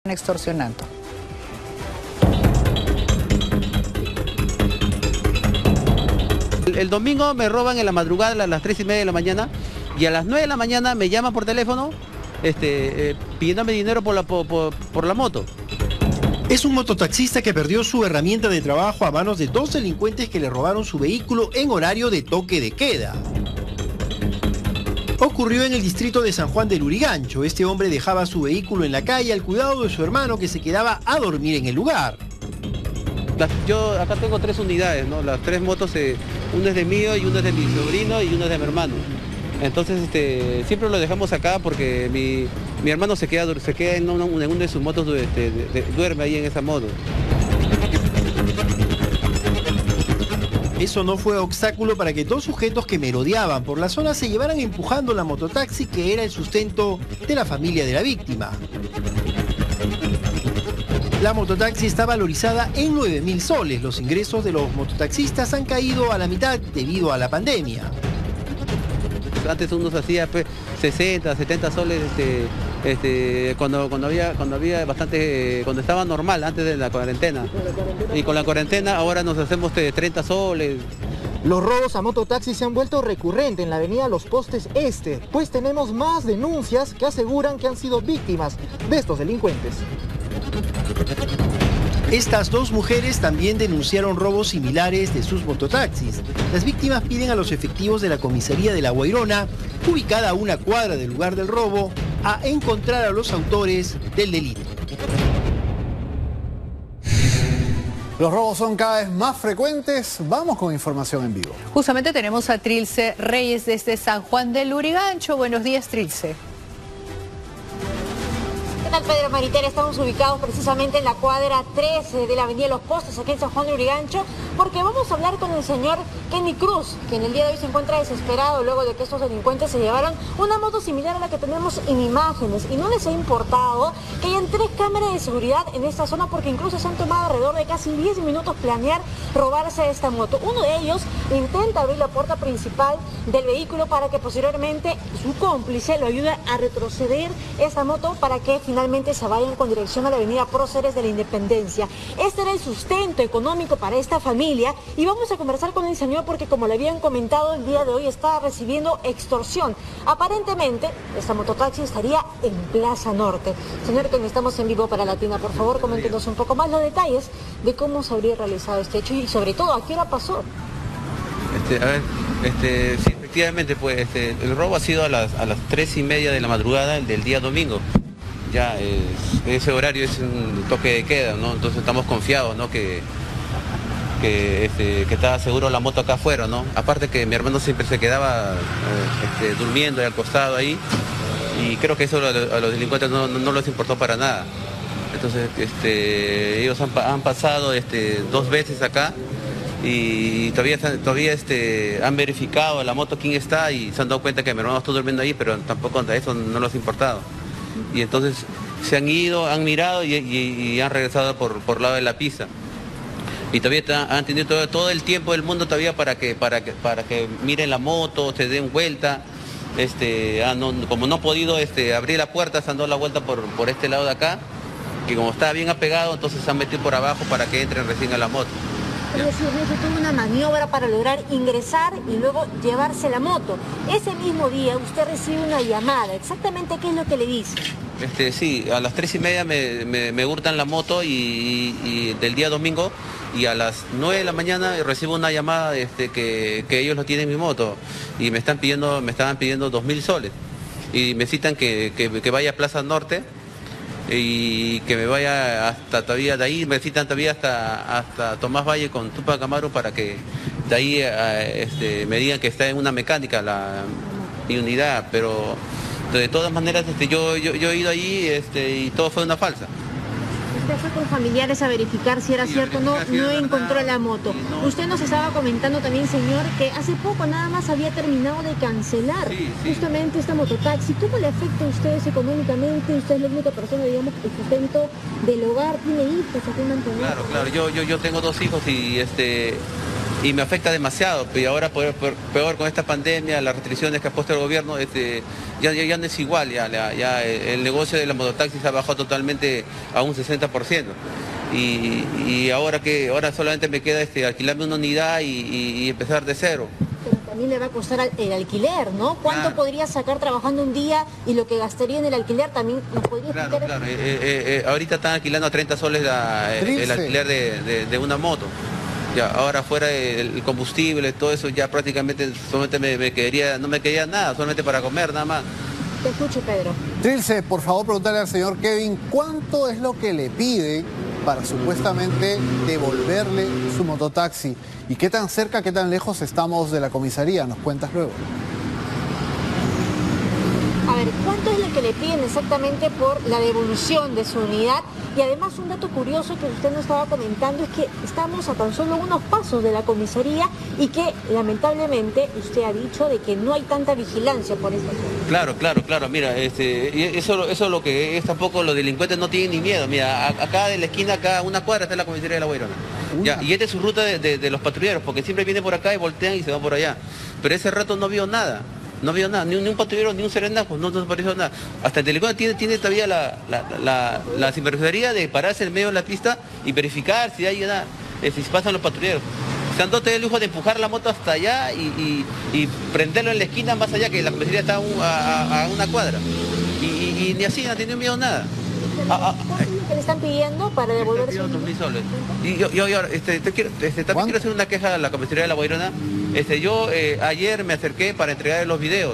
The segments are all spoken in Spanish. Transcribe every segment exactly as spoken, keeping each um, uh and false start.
extorsionando. El, el domingo me roban en la madrugada a las tres y media de la mañana y a las nueve de la mañana me llaman por teléfono este, eh, pidiéndome dinero por la, por, por, por la moto. Es un mototaxista que perdió su herramienta de trabajo a manos de dos delincuentes que le robaron su vehículo en horario de toque de queda. Ocurrió en el distrito de San Juan del Lurigancho. Este hombre dejaba su vehículo en la calle al cuidado de su hermano que se quedaba a dormir en el lugar. Las, yo acá tengo tres unidades, ¿no? Las tres motos, eh, una es de mío y una es de mi sobrino y una es de mi hermano. Entonces este, siempre lo dejamos acá porque mi, mi hermano se queda, se queda en, una, en una de sus motos, este, de, de, duerme ahí en esa moto. Eso no fue obstáculo para que dos sujetos que merodeaban por la zona se llevaran empujando la mototaxi que era el sustento de la familia de la víctima. La mototaxi está valorizada en nueve mil soles. Los ingresos de los mototaxistas han caído a la mitad debido a la pandemia. Antes uno se hacía pues, sesenta, setenta soles este, este, cuando, cuando, había, cuando había bastante, cuando estaba normal, antes de la cuarentena. Y con la cuarentena ahora nos hacemos de treinta soles. Los robos a mototaxis se han vuelto recurrentes en la avenida Los Postes Este, pues tenemos más denuncias que aseguran que han sido víctimas de estos delincuentes. Estas dos mujeres también denunciaron robos similares de sus mototaxis. Las víctimas piden a los efectivos de la comisaría de La Guairona, ubicada a una cuadra del lugar del robo, a encontrar a los autores del delito. Los robos son cada vez más frecuentes. Vamos con información en vivo. Justamente tenemos a Trilce Reyes desde San Juan del Lurigancho. Buenos días, Trilce. ¿Qué tal, Pedro Maritera? Estamos ubicados precisamente en la cuadra trece de la avenida Los Postes, aquí en San Juan de Lurigancho, porque vamos a hablar con el señor Kenny Cruz, que en el día de hoy se encuentra desesperado luego de que estos delincuentes se llevaron una moto similar a la que tenemos en imágenes, y no les ha importado que hayan tres cámaras de seguridad en esta zona, porque incluso se han tomado alrededor de casi diez minutos planear robarse esta moto. Uno de ellos intenta abrir la puerta principal del vehículo para que posteriormente su cómplice lo ayude a retroceder esta moto para que finalmente Finalmente se vayan con dirección a la avenida Próceres de la Independencia. Este era el sustento económico para esta familia y vamos a conversar con el señor porque, como le habían comentado, el día de hoy está recibiendo extorsión. Aparentemente esta mototaxi estaría en Plaza Norte. Señor, que estamos en vivo para Latina, por favor coméntenos un poco más los detalles de cómo se habría realizado este hecho y sobre todo a qué hora pasó. Este, a ver, este, sí, efectivamente, pues este, el robo ha sido a las, a las tres y media de la madrugada del día domingo. Ya es, ese horario es un toque de queda, ¿no? Entonces estamos confiados, ¿no? Que, que, este, que estaba seguro la moto acá afuera, ¿no? Aparte que mi hermano siempre se quedaba eh, este, durmiendo al costado ahí y creo que eso a los, a los delincuentes no, no, no les importó para nada. Entonces este, ellos han, han pasado este, dos veces acá y todavía, todavía este, han verificado la moto quién está y se han dado cuenta que mi hermano está durmiendo ahí, pero tampoco a eso no les ha importado. Y entonces se han ido, han mirado y, y, y han regresado por, por lado de la pista. Y todavía han tenido todo, todo el tiempo del mundo todavía para que, para que, para que miren la moto, se den vuelta. Este, ah, no, como no ha podido este, abrir la puerta, se han dado la vuelta por, por este lado de acá, que como está bien apegado, entonces se han metido por abajo para que entren recién a la moto. Es decir, no tuvo una maniobra para lograr ingresar y luego llevarse la moto. Ese mismo día usted recibe una llamada. ¿Exactamente qué es lo que le dice? Este, sí, a las tres y media me, me, me hurtan la moto y, y, y del día domingo y a las nueve de la mañana recibo una llamada este, que, que ellos lo tienen en mi moto y me están pidiendo, me estaban pidiendo dos mil soles y me citan que, que, que vaya a Plaza Norte y que me vaya hasta todavía de ahí, me citan todavía hasta, hasta Tomás Valle con Tupac Amaru para que de ahí eh, este, me digan que está en una mecánica la, mi unidad, pero de todas maneras este, yo, yo, yo he ido ahí este, y todo fue una falsa. Usted fue con familiares a verificar si era sí, cierto o no, no encontró nada, la moto. No. Usted nos estaba comentando también, señor, que hace poco nada más había terminado de cancelar sí, sí. justamente esta mototaxi. ¿Cómo le afecta a ustedes económicamente? Usted es la única persona, digamos, el sustento del hogar, tiene hijos, ¿a qué mantener? Claro, claro, yo, yo, yo tengo dos hijos y este y me afecta demasiado. Y ahora peor, peor, peor con esta pandemia, las restricciones que ha puesto el gobierno, este, ya, ya, ya no es igual, ya, ya, ya el negocio de la mototaxis ha bajado totalmente a un sesenta por ciento. Y, y ahora que ahora solamente me queda este, alquilarme una unidad y, y, y empezar de cero. Pero también le va a costar el alquiler, ¿no? ¿Cuánto claro. podría sacar trabajando un día y lo que gastaría en el alquiler también nos podría claro, explicar? Claro, eh, eh, eh, ahorita están alquilando a treinta soles la, el alquiler de, de, de una moto. Ya, ahora fuera el, el combustible, todo eso ya prácticamente solamente me, me quedaría, no me quedaría nada, solamente para comer nada más. Te escucho, Pedro. Trilce, por favor, preguntarle al señor Kevin, ¿cuánto es lo que le pide para supuestamente devolverle su mototaxi? ¿Y qué tan cerca, qué tan lejos estamos de la comisaría? Nos cuentas luego. A ver, ¿cuánto es lo que le piden exactamente por la devolución de su unidad? Y además un dato curioso que usted nos estaba comentando es que estamos a tan solo unos pasos de la comisaría y que lamentablemente usted ha dicho de que no hay tanta vigilancia por esta zona. Claro, claro, claro, mira, este, eso, eso es lo que es tampoco, los delincuentes no tienen ni miedo. Mira, acá de la esquina, acá a una cuadra está la comisaría de La Guairona. Ya, y esta es su ruta de, de, de los patrulleros, porque siempre vienen por acá y voltean y se van por allá. Pero ese rato no vio nada. No vio nada, ni un, ni un patrullero, ni un serenazo, no nos pareció nada. Hasta el delincuente tiene, tiene todavía la, la, la, la sinvergüenza de pararse en medio de la pista y verificar si hay nada, eh, si pasan los patrulleros. Se han dado el lujo de empujar la moto hasta allá y, y, y prenderlo en la esquina más allá, que la comisaría está a, un, a, a una cuadra. Y, y, y ni así, no ha tenido miedo nada. Ah, ah, ¿Qué es lo que le están pidiendo para devolver su dos mil soles. Y yo, yo, yo este, te quiero, este, también quiero hacer una queja a la comisaría de La Guairona. Este, yo eh, ayer me acerqué para entregar los videos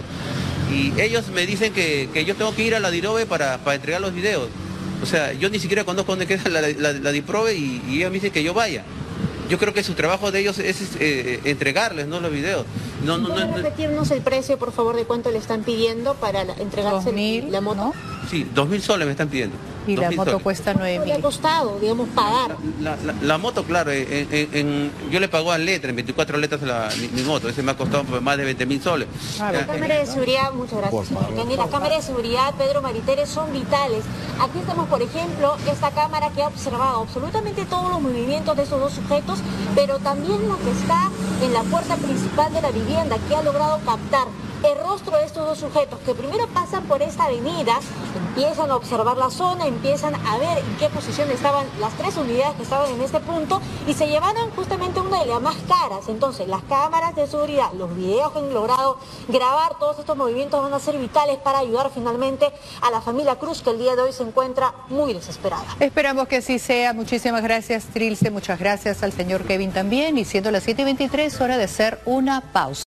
y ellos me dicen que, que yo tengo que ir a la DIROBE para, para entregar los videos. O sea, yo ni siquiera conozco dónde queda la, la, la DIPROVE y, y ellos me dicen que yo vaya. Yo creo que su trabajo de ellos es eh, entregarles, ¿no?, los videos. No, no, ¿Puede no, repetirnos el precio, por favor, de cuánto le están pidiendo para la, entregarse dos mil, la moto? ¿no? Sí, dos mil soles me están pidiendo. Y la moto soles. cuesta nueve mil. ¿Qué le ha costado, digamos, pagar? La, la, la moto, claro, en, en, en, yo le pago a letra, en veinticuatro letras la, mi, mi moto. Ese me ha costado más de veinte mil soles. Ah, la cámara de seguridad, muchas gracias, señor Kenny. Las cámaras de seguridad, Pedro Mariteres, son vitales. Aquí estamos, por ejemplo, esta cámara que ha observado absolutamente todos los movimientos de esos dos sujetos, pero también la que está en la puerta principal de la vivienda, que ha logrado captar el rostro de estos dos sujetos, que primero pasan por esta avenida, empiezan a observar la zona, empiezan a ver en qué posición estaban las tres unidades que estaban en este punto y se llevaron justamente una de las más caras. Entonces, las cámaras de seguridad, los videos que han logrado grabar todos estos movimientos van a ser vitales para ayudar finalmente a la familia Cruz, que el día de hoy se encuentra muy desesperada. Esperamos que así sea. Muchísimas gracias, Trilce. Muchas gracias al señor Kevin también. Y siendo las siete y veintitrés, hora de hacer una pausa.